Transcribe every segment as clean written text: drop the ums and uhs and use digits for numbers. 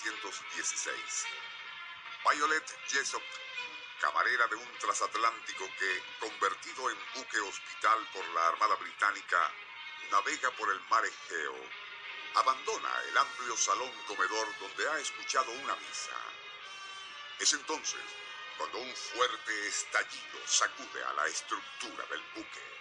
1916. Violet Jessop, camarera de un transatlántico que, convertido en buque hospital por la Armada Británica, navega por el mar Egeo, abandona el amplio salón comedor donde ha escuchado una misa. Es entonces cuando un fuerte estallido sacude a la estructura del buque.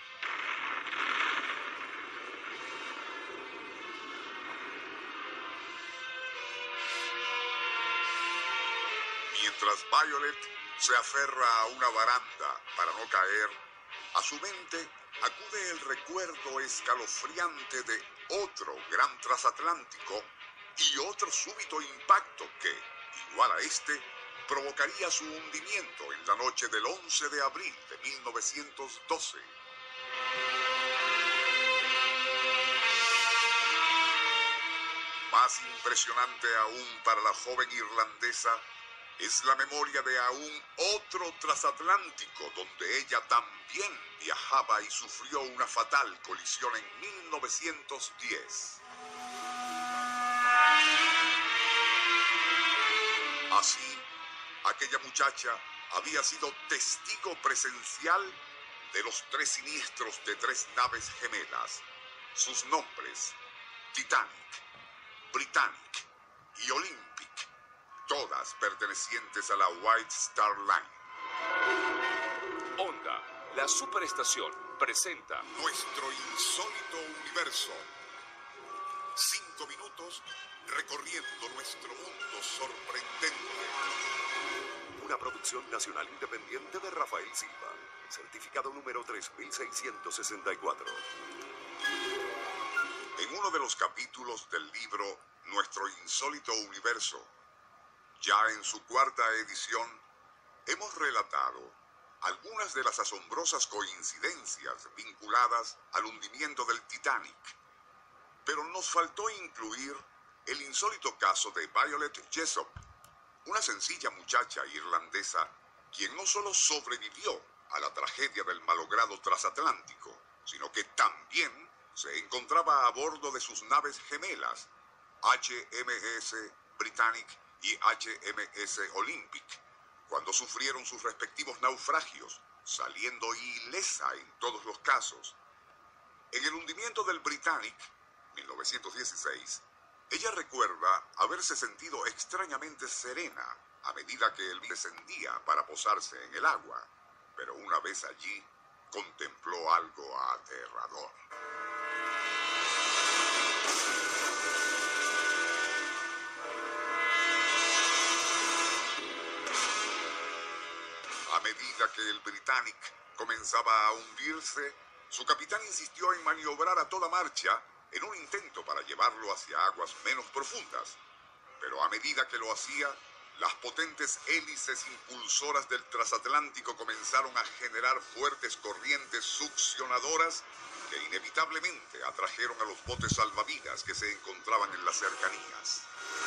Mientras Violet se aferra a una baranda para no caer, a su mente acude el recuerdo escalofriante de otro gran transatlántico y otro súbito impacto que, igual a este, provocaría su hundimiento en la noche del 11 de abril de 1912. Más impresionante aún para la joven irlandesa es la memoria de aún otro transatlántico donde ella también viajaba y sufrió una fatal colisión en 1910. Así, aquella muchacha había sido testigo presencial de los 3 siniestros de 3 naves gemelas. Sus nombres: Titanic, Britannic y Olympic, todas pertenecientes a la White Star Line. Honda, la superestación, presenta Nuestro insólito universo. 5 minutos recorriendo nuestro mundo sorprendente. Una producción nacional independiente de Rafael Silva. Certificado número 3664. En uno de los capítulos del libro Nuestro insólito universo, ya en su 4ª edición, hemos relatado algunas de las asombrosas coincidencias vinculadas al hundimiento del Titanic. Pero nos faltó incluir el insólito caso de Violet Jessop, una sencilla muchacha irlandesa quien no solo sobrevivió a la tragedia del malogrado transatlántico, sino que también se encontraba a bordo de sus naves gemelas, HMS Britannic y HMS Olympic, cuando sufrieron sus respectivos naufragios, saliendo ilesa en todos los casos. En el hundimiento del Britannic, 1916, ella recuerda haberse sentido extrañamente serena a medida que él descendía para posarse en el agua, pero una vez allí contempló algo aterrador. A medida que el Britannic comenzaba a hundirse, su capitán insistió en maniobrar a toda marcha en un intento para llevarlo hacia aguas menos profundas. Pero a medida que lo hacía, las potentes hélices impulsoras del transatlántico comenzaron a generar fuertes corrientes succionadoras que inevitablemente atrajeron a los botes salvavidas que se encontraban en las cercanías.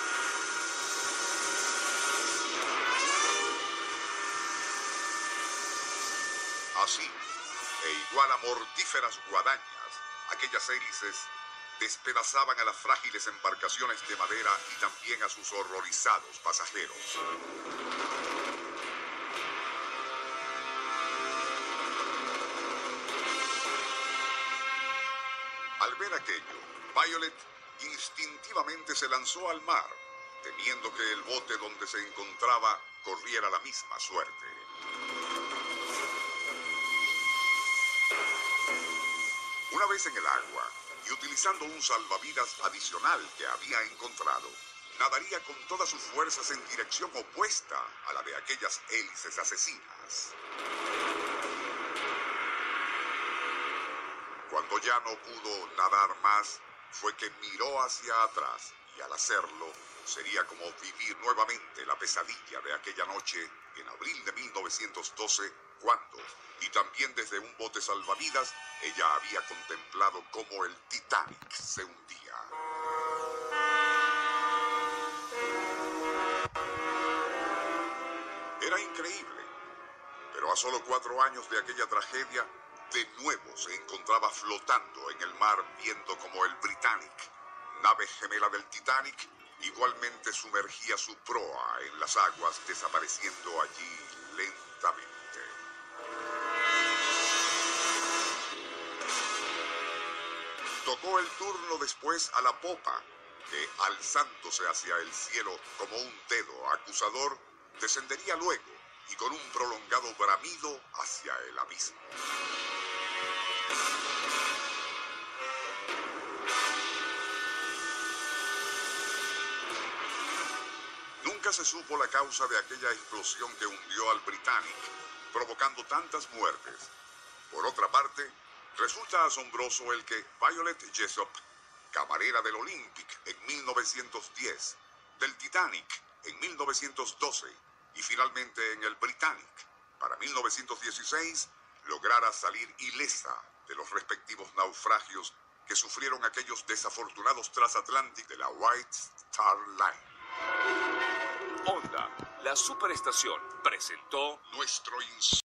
Así, e igual a mortíferas guadañas, aquellas hélices despedazaban a las frágiles embarcaciones de madera y también a sus horrorizados pasajeros. Al ver aquello, Violet instintivamente se lanzó al mar, temiendo que el bote donde se encontraba corriera la misma suerte. Una vez en el agua, y utilizando un salvavidas adicional que había encontrado, nadaría con todas sus fuerzas en dirección opuesta a la de aquellas hélices asesinas. Cuando ya no pudo nadar más, fue que miró hacia atrás, y al hacerlo, sería como vivir nuevamente la pesadilla de aquella noche en abril de 1912, cuando, y también desde un bote salvavidas, ella había contemplado cómo el Titanic se hundía. Era increíble, pero a solo 4 años de aquella tragedia, de nuevo se encontraba flotando en el mar viendo como el Britannic, nave gemela del Titanic, Igualmente sumergía su proa en las aguas, desapareciendo allí lentamente. Tocó el turno después a la popa, que, alzándose hacia el cielo como un dedo acusador, descendería luego y con un prolongado bramido hacia el abismo. Nunca se supo la causa de aquella explosión que hundió al Britannic, provocando tantas muertes. Por otra parte, resulta asombroso el que Violet Jessop, camarera del Olympic en 1910, del Titanic en 1912 y finalmente en el Britannic para 1916, lograra salir ilesa de los respectivos naufragios que sufrieron aquellos desafortunados transatlánticos de la White Star Line. Honda, la superestación, presentó Nuestro